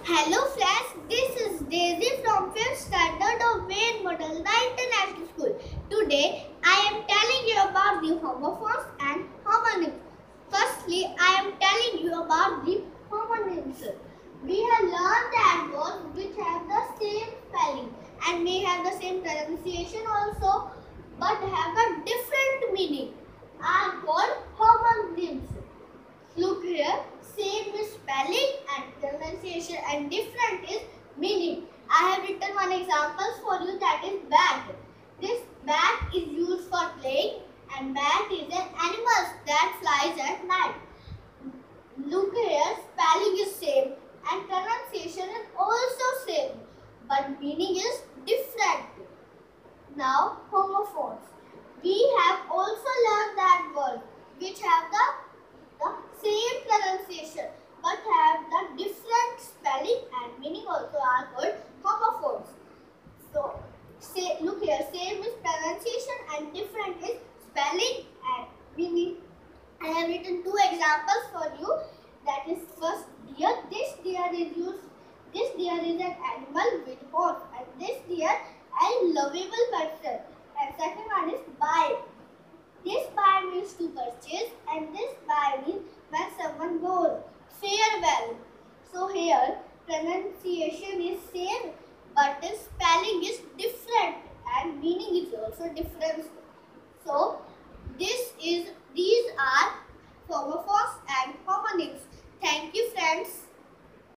Hello friends, this is Daisy from 5th Standard of Wayne Model International School. Today, I am telling you about the homophones and homonyms. Firstly, I am telling you about the homonyms. We have learned that words which have the same spelling and may have the same pronunciation also but have a different meaning are called homonyms. Look here, same is spelling and pronunciation and different is meaning. I have written one example for you, that is bat. This bat is used for playing and bat is an animal that flies at night. Look here, spelling is same and pronunciation is also same but meaning is different. Now homophones. We have also learned that word which have the same pronunciation but have the different spelling and meaning also are called homophones. So, look here, same is pronunciation and different is spelling and meaning. I have written two examples for you. That is first deer. This deer is an animal with horns and this deer a lovable person. And second one is buy. This buy means to purchase and this buy means when someone goes farewell. So here pronunciation is same but the spelling is different and meaning is also different. So these are homophones and homonyms. Thank you friends.